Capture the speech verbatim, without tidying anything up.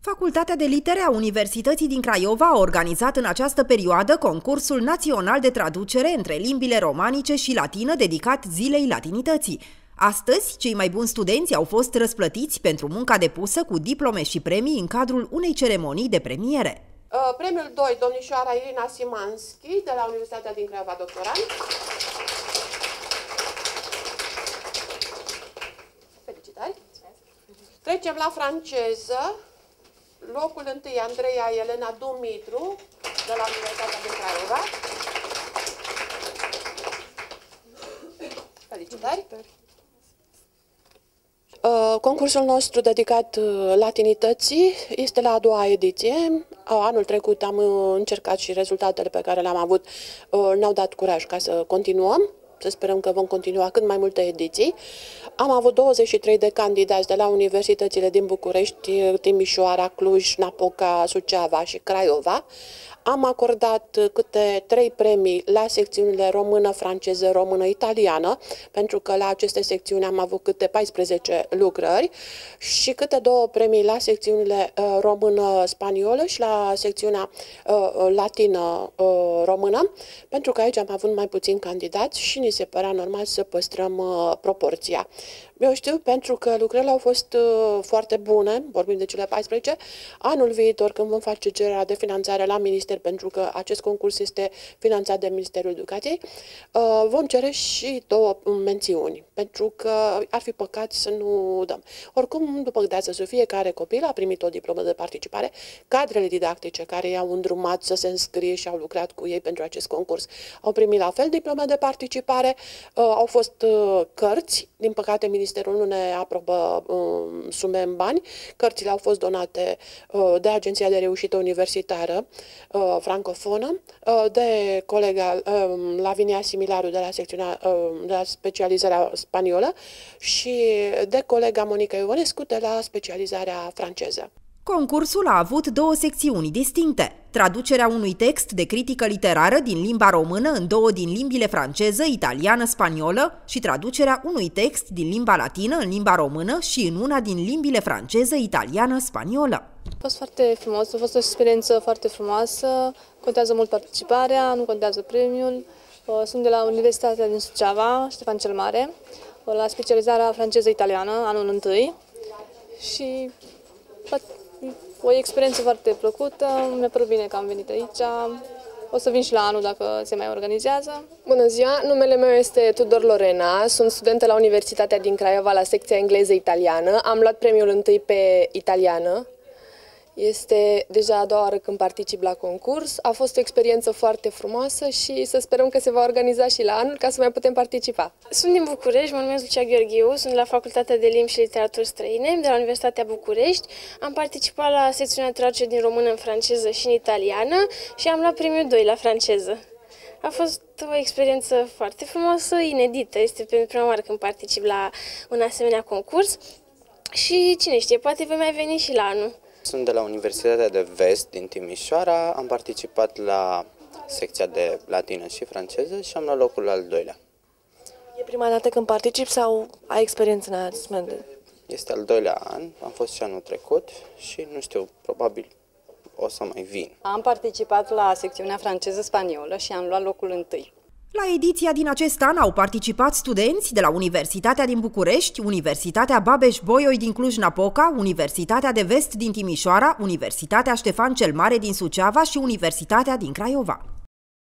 Facultatea de Litere a Universității din Craiova a organizat în această perioadă concursul național de traducere între limbile romanice și latină dedicat Zilei Latinității. Astăzi, cei mai buni studenți au fost răsplătiți pentru munca depusă cu diplome și premii în cadrul unei ceremonii de premiere. Uh, premiul doi, domnișoara Irina Simanski, de la Universitatea din Craiova, doctorant. Felicitări! Trecem la franceză. Locul întâi, Andreea Elena Dumitru, de la Universitatea din Craiova. Felicitări! Uh, concursul nostru dedicat latinității este la a doua ediție. Uh, anul trecut am uh, încercat și rezultatele pe care le-am avut uh, ne-au dat curaj ca să continuăm. Să sperăm că vom continua cât mai multe ediții. Am avut douăzeci și trei de candidați de la universitățile din București, Timișoara, Cluj, Napoca, Suceava și Craiova. Am acordat câte trei premii la secțiunile română, franceză, română, italiană, pentru că la aceste secțiuni am avut câte paisprezece lucrări și câte două premii la secțiunile uh, română, spaniolă și la secțiunea uh, latină, uh, română, pentru că aici am avut mai puțini candidați și ni se părea normal să păstrăm uh, proporția. Eu știu pentru că lucrările au fost uh, foarte bune, vorbim de cele paisprezece. Anul viitor, când vom face cererea de finanțare la minister, pentru că acest concurs este finanțat de Ministerul Educației, uh, vom cere și două mențiuni, pentru că ar fi păcat să nu dăm. Oricum, după să fiecare copil a primit o diplomă de participare, cadrele didactice care i-au îndrumat să se înscrie și au lucrat cu ei pentru acest concurs au primit la fel diplome de participare, uh, au fost uh, cărți, din păcate Ministerul nu ne aprobă uh, sume în bani. Cărțile au fost donate uh, de Agenția de Reușită Universitară uh, francofonă, uh, de colega uh, Lavinia Similaru de la secțiunea uh, de la specializarea spaniolă și de colega Monica Ionescu de la specializarea franceză. Concursul a avut două secțiuni distincte: traducerea unui text de critică literară din limba română în două din limbile franceză, italiană, spaniolă și traducerea unui text din limba latină în limba română și în una din limbile franceză, italiană, spaniolă. A fost foarte frumos, a fost o experiență foarte frumoasă, contează mult participarea, nu contează premiul. Sunt de la Universitatea din Suceava, Ștefan cel Mare, la specializarea franceză-italiană, anul întâi și o experiență foarte plăcută, mi-a părut bine că am venit aici, o să vin și la anul dacă se mai organizează. Bună ziua, numele meu este Tudor Lorena, sunt studentă la Universitatea din Craiova la secția engleză-italiană, am luat premiul întâi pe italiană. Este deja a doua oară când particip la concurs, a fost o experiență foarte frumoasă și să sperăm că se va organiza și la anul ca să mai putem participa. Sunt din București, mă numesc Lucia Gheorghiu, sunt la Facultatea de Limbi și Literaturi Străine de la Universitatea București. Am participat la secțiunea traducere din română în franceză și în italiană și am luat premiul doi la franceză. A fost o experiență foarte frumoasă, inedită, este pentru prima oară când particip la un asemenea concurs și cine știe, poate voi mai veni și la anul. Sunt de la Universitatea de Vest din Timișoara, am participat la secția de latină și franceză și am luat locul al doilea. E prima dată când participi sau ai experiență în astfel? Este al doilea an, am fost și anul trecut și nu știu, probabil o să mai vin. Am participat la secțiunea franceză-spaniolă și am luat locul întâi. La ediția din acest an au participat studenți de la Universitatea din București, Universitatea Babeș-Bolyai din Cluj-Napoca, Universitatea de Vest din Timișoara, Universitatea Ștefan cel Mare din Suceava și Universitatea din Craiova.